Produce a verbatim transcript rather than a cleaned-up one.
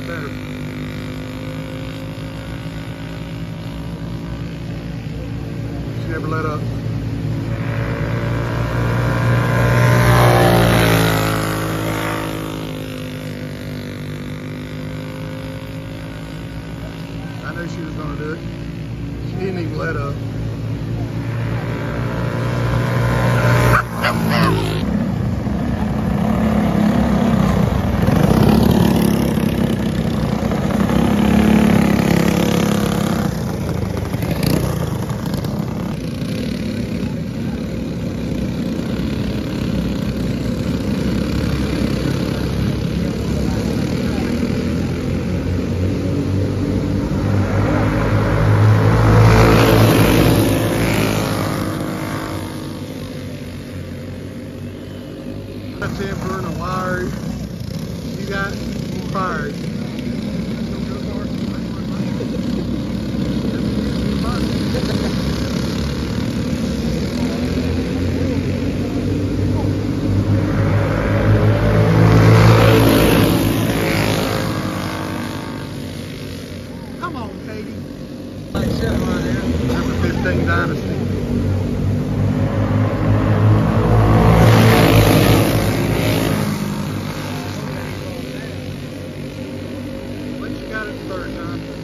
lot better. She never let up. I knew she was going to do it. She didn't even let up. A temper and a wire you got fired. Come on, Katie. Like seven right there. Number fifteen Dynasty. Got it the third time.